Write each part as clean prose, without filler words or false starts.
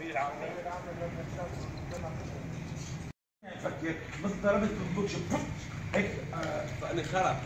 فكر بس ضربت بالبوكس هيك فأنا خرب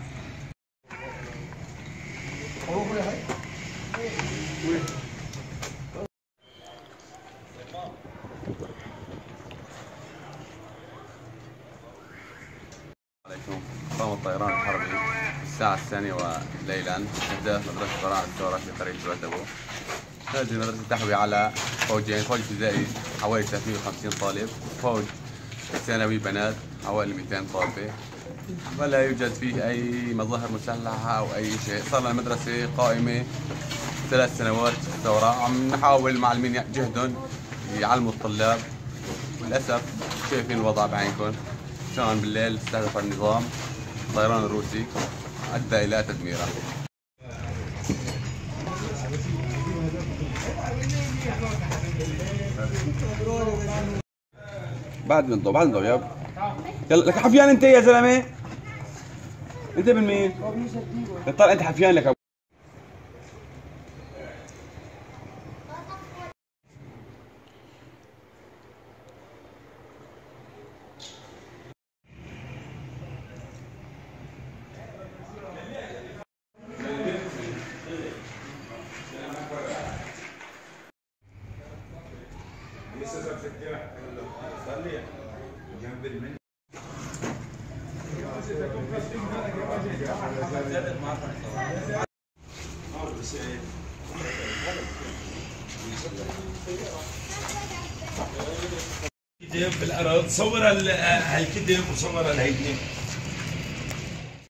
عليكم. قام الطيران الحربي الساعة 2 ليلا إحداث مدرسة فراعنة الثورة في قرية جواتبو. هذه المدرسة تحوي على فوجين، فوج ابتدائي حوالي 350 طالب، فوج ثانوي بنات حوالي 200 طالبة، ولا يوجد فيه أي مظاهر مسلحة أو أي شيء. صار لنا المدرسة قائمة 3 سنوات الثورة، عم نحاول المعلمين جهدهم يعلموا الطلاب، وللأسف شايفين الوضع بعينكم. كان بالليل استهدف النظام الطيران الروسي أدى إلى تدميره. بعد نضرب ياب. يلا لك حفيان انت يا زلمه. انت من مين؟ طلع انت حفيان لك. كتاب بالارض، صور هالكتاب وصور الهيدي.